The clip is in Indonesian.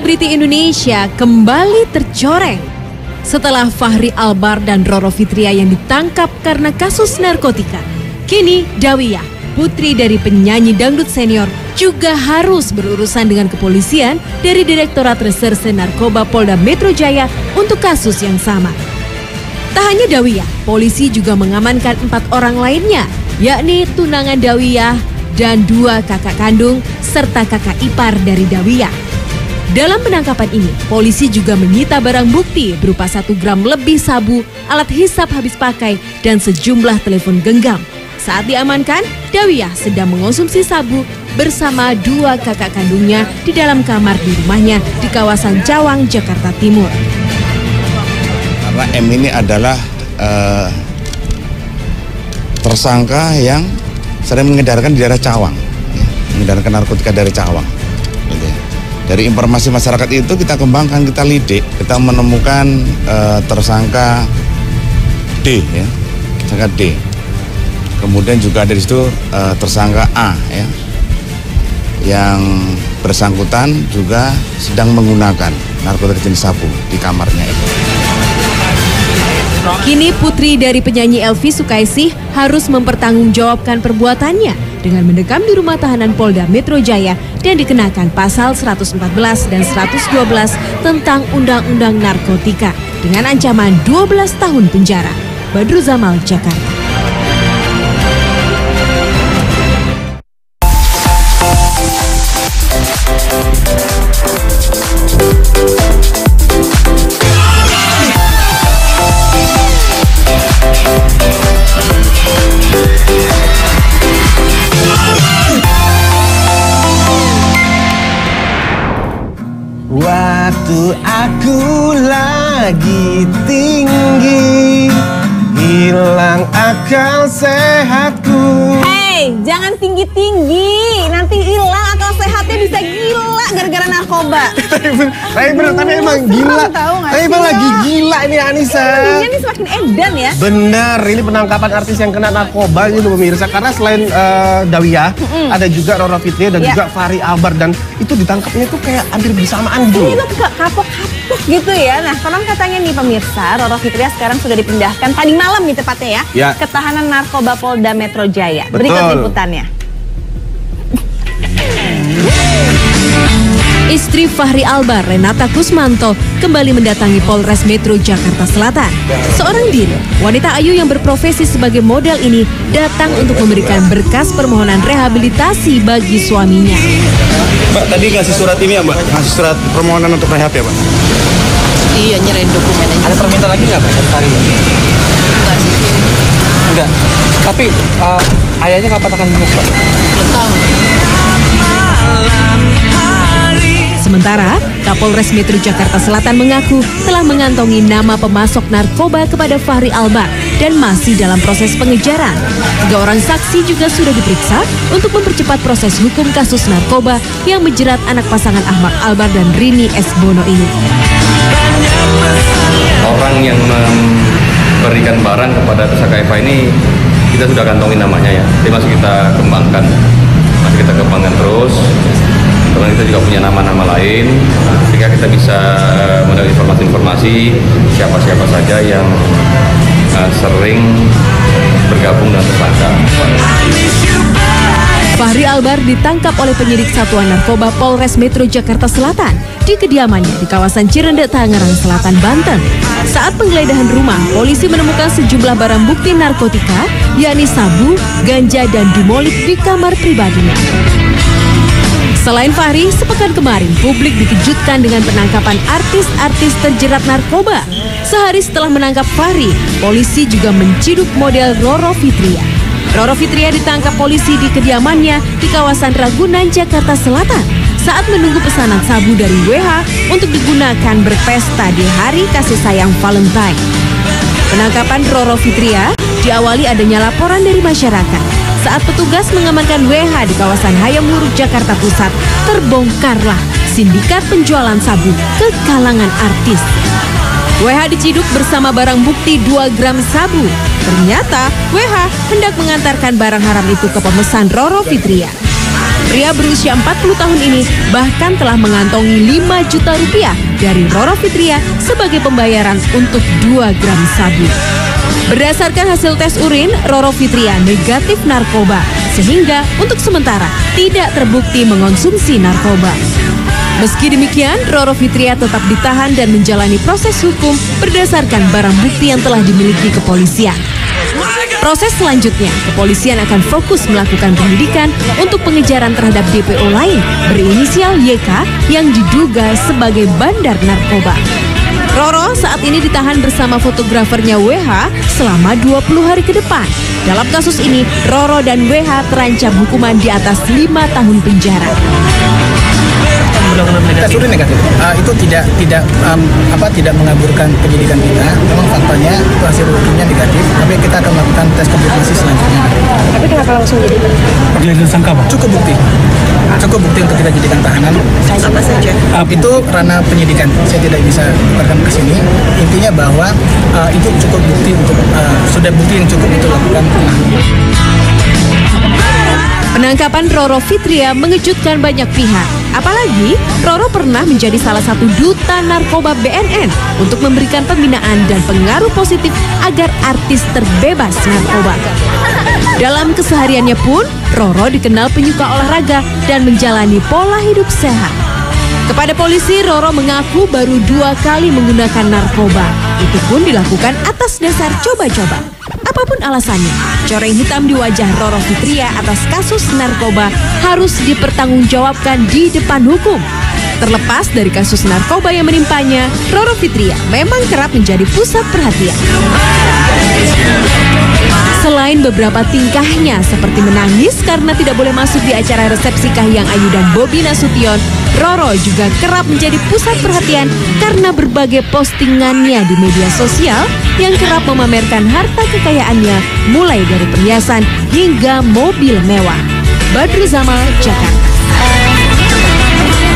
selebriti Indonesia kembali tercoreng. Setelah Fachri Albar dan Roro Fitria yang ditangkap karena kasus narkotika, kini Dawiyah, putri dari penyanyi dangdut senior, juga harus berurusan dengan kepolisian dari Direktorat Reserse Narkoba Polda Metro Jaya untuk kasus yang sama. Tak hanya Dawiyah, polisi juga mengamankan 4 orang lainnya, yakni tunangan Dawiyah dan 2 kakak kandung serta kakak ipar dari Dawiyah. Dalam penangkapan ini, polisi juga menyita barang bukti berupa 1 gram lebih sabu, alat hisap habis pakai, dan sejumlah telepon genggam. Saat diamankan, Dawiyah sedang mengonsumsi sabu bersama 2 kakak kandungnya di dalam kamar di rumahnya di kawasan Cawang, Jakarta Timur. Karena M ini adalah tersangka yang sering mengedarkan di daerah Cawang, mengedarkan narkotika dari Cawang. Dari informasi masyarakat itu kita kembangkan, kita lidik, kita menemukan tersangka D, ya, tersangka D. Kemudian juga ada di situ tersangka A, ya, yang bersangkutan juga sedang menggunakan narkotika jenis sabu di kamarnya itu. Kini putri dari penyanyi Elvi Sukaesih harus mempertanggungjawabkan perbuatannya dengan mendekam di rumah tahanan Polda Metro Jaya dan dikenakan pasal 114 dan 112 tentang Undang-Undang Narkotika dengan ancaman 12 tahun penjara. Badru Zamal, Jakarta. Waktu aku lagi tinggi, hilang akal sehatku. Hey, jangan tinggi-tinggi, nanti hilang akal sehatnya, bisa gila gara-gara narkoba. Tapi bener, tapi emang gila. Tapi emang lagi gila ini Anissa. Ini semakin edan ya. Bener, ini penangkapan artis yang kena narkoba gitu pemirsa. Karena selain Dawiyah, ada juga Roro Fitria dan juga Fachri Albar. Dan itu ditangkapnya tuh kayak hampir bersamaan gitu. Ini tuh kapok-kapok gitu ya. Nah, konon katanya nih pemirsa, Roro Fitria sekarang sudah dipindahkan tadi malam nih tepatnya ya, ke tahanan narkoba Polda Metro Jaya. Betul. Berikut liputannya. Istri Fachri Albar, Renata Kusmanto, kembali mendatangi Polres Metro Jakarta Selatan. Seorang diri, wanita ayu yang berprofesi sebagai model ini datang untuk memberikan berkas permohonan rehabilitasi bagi suaminya. Mbak, tadi ngasih surat ini ya Mbak? Ngasih surat permohonan untuk rehab ya Mbak? Iya, nyerahin dokumennya. Ada permintaan lagi nggak Mbak? Hari ini? Enggak sih. Enggak. Tapi ayahnya kapan akan jenguk Mbak? Belum tahu. Sementara, Kapolres Metro Jakarta Selatan mengaku telah mengantongi nama pemasok narkoba kepada Fachri Albar dan masih dalam proses pengejaran. 3 orang saksi juga sudah diperiksa untuk mempercepat proses hukum kasus narkoba yang menjerat anak pasangan Ahmad Albar dan Rini S. Bono ini. Orang yang memberikan barang kepada tersangka Eva ini kita sudah kantongin namanya ya. Jadi masih kita kembangkan, terus. Karena kita juga punya nama-nama lain, sehingga kita bisa mendapat informasi-informasi siapa-siapa saja yang sering bergabung dengan tersangka. Fachri Albar ditangkap oleh penyidik Satuan Narkoba Polres Metro Jakarta Selatan di kediamannya di kawasan Cirende, Tangerang Selatan, Banten. Saat penggeledahan rumah, polisi menemukan sejumlah barang bukti narkotika, yakni sabu, ganja, dan dumolit di kamar pribadinya. Selain Fachri, sepekan kemarin publik dikejutkan dengan penangkapan artis-artis terjerat narkoba. Sehari setelah menangkap Fachri, polisi juga menciduk model Roro Fitria. Roro Fitria ditangkap polisi di kediamannya di kawasan Ragunan, Jakarta Selatan saat menunggu pesanan sabu dari WH untuk digunakan berpesta di hari kasih sayang Valentine. Penangkapan Roro Fitria diawali adanya laporan dari masyarakat. Saat petugas mengamankan WH di kawasan Hayam Wuruk, Jakarta Pusat, terbongkarlah sindikat penjualan sabu ke kalangan artis. WH diciduk bersama barang bukti 2 gram sabu. Ternyata WH hendak mengantarkan barang haram itu ke pemesan Roro Fitria. Pria berusia 40 tahun ini bahkan telah mengantongi 5 juta rupiah dari Roro Fitria sebagai pembayaran untuk 2 gram sabu. Berdasarkan hasil tes urin, Roro Fitria negatif narkoba, sehingga untuk sementara tidak terbukti mengonsumsi narkoba. Meski demikian, Roro Fitria tetap ditahan dan menjalani proses hukum berdasarkan barang bukti yang telah dimiliki kepolisian. Proses selanjutnya, kepolisian akan fokus melakukan penyidikan untuk pengejaran terhadap DPO lain berinisial YK yang diduga sebagai bandar narkoba. Roro saat ini ditahan bersama fotografernya WH selama 20 hari ke depan. Dalam kasus ini, Roro dan WH terancam hukuman di atas 5 tahun penjara. Tes urin negatif. Itu tidak mengaburkan penyidikan kita. Memang faktanya itu hasil urinnya negatif, tapi kita akan melakukan tes konfirmasi selanjutnya. Tapi kenapa langsung jadi tersangka, Pak? Cukup bukti untuk kita jadikan tahanan. apa saja? Itu ranah penyidikan. Saya tidak bisa berkan ke sini. Intinya bahwa itu cukup bukti untuk sudah bukti yang cukup untuk lakukan penahanan. Penangkapan Roro Fitria mengejutkan banyak pihak. Apalagi, Roro pernah menjadi salah satu duta narkoba BNN untuk memberikan pembinaan dan pengaruh positif agar artis terbebas narkoba. Dalam kesehariannya pun, Roro dikenal penyuka olahraga dan menjalani pola hidup sehat. Kepada polisi, Roro mengaku baru 2 kali menggunakan narkoba. Itu pun dilakukan atas dasar coba-coba. Apapun alasannya, coreng hitam di wajah Roro Fitria atas kasus narkoba harus dipertanggungjawabkan di depan hukum. Terlepas dari kasus narkoba yang menimpanya, Roro Fitria memang kerap menjadi pusat perhatian. Selain beberapa tingkahnya seperti menangis karena tidak boleh masuk di acara resepsi Kahiyang Ayu dan Bobi Nasution, Roro juga kerap menjadi pusat perhatian karena berbagai postingannya di media sosial yang kerap memamerkan harta kekayaannya mulai dari perhiasan hingga mobil mewah. Badru Zamal, Jakarta.